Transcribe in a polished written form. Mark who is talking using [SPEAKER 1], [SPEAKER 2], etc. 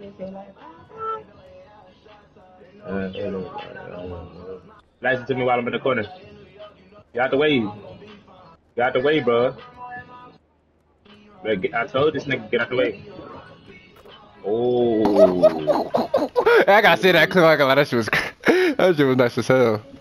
[SPEAKER 1] Listen to me while I'm in the corner. Get out the way. Get out the way, bro. I told this nigga get out the way. Oh.
[SPEAKER 2] I gotta say that clip. I gotta lie. That shit was nice as hell.